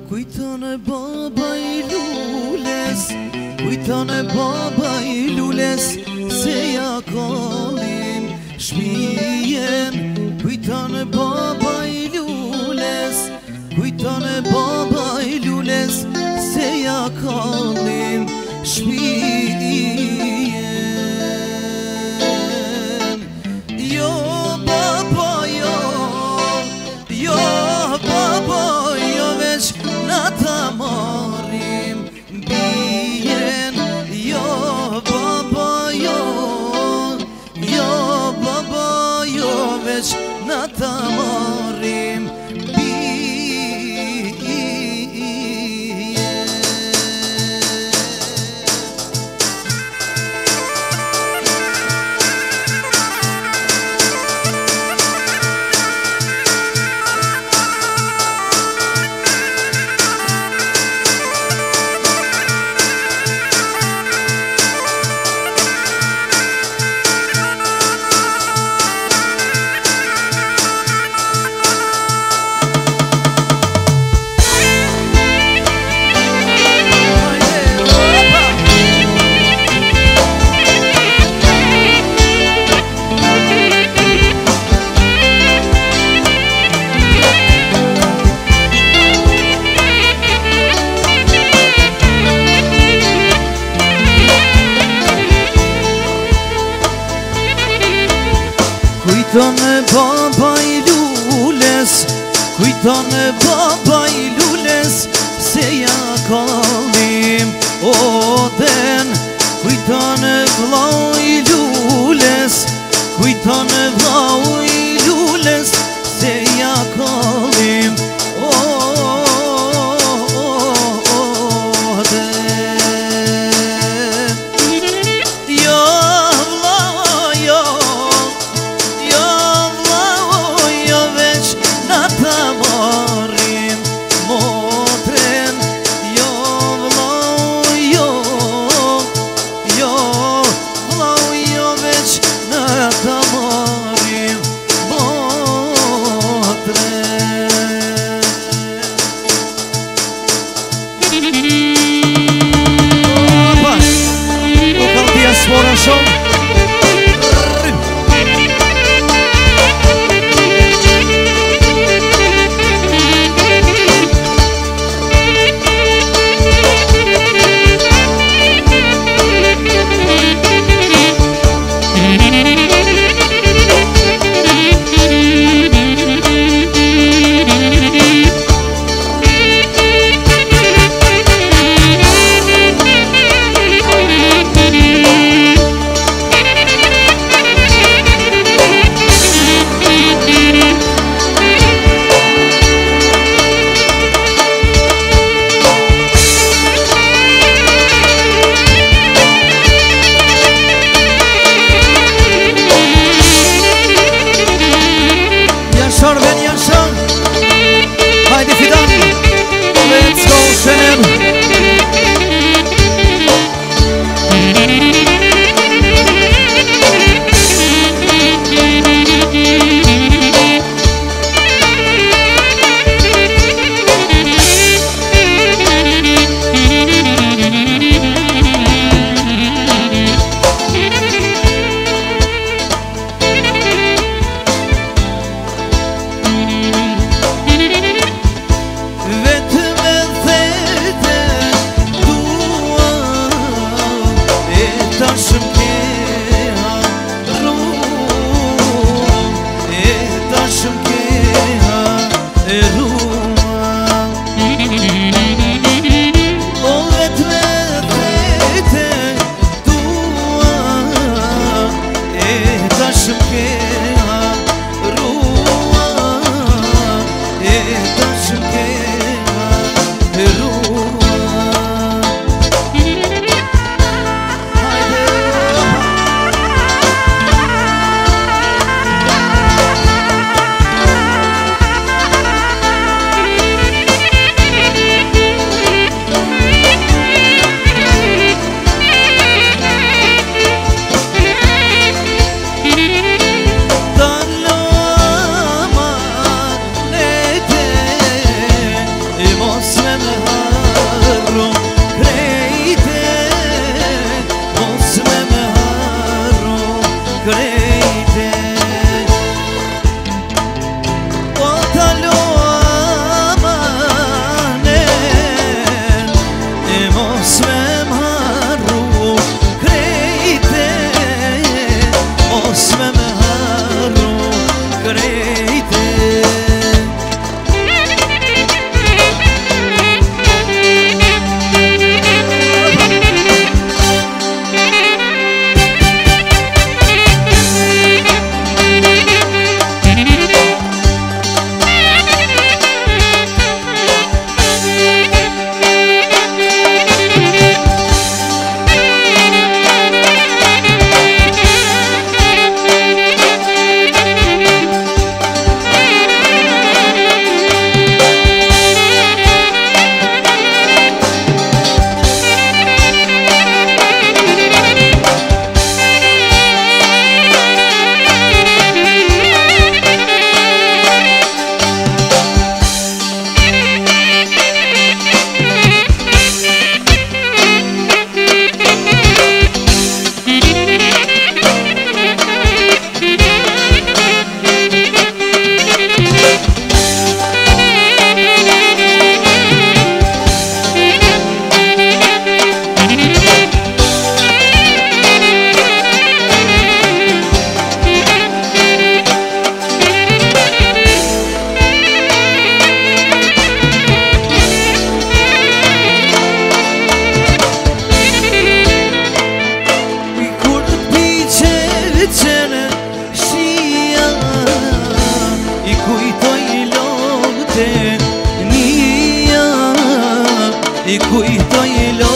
Kujton e baba I lules, kujton e baba I lules, se ja kallim shpijen. Kujton e baba I lules, kujton e baba I lules, se ja kallim shpijen. Jo baba jo, jo baba jo, veç na ta marim bijen. Jo baba jo, jo baba jo, veç na ta marim Kujton e baba I lules, kujton e baba I lules, se ja kallim oden. Kujton e vlau I lules, kujton e vlau I lules, se ja kallim oden. Jo vlau jo, jo vlau jo, veç na ta marim motren. Jo vlau jo, jo vlau jo, veç na ta marim motren. renia I kujtoj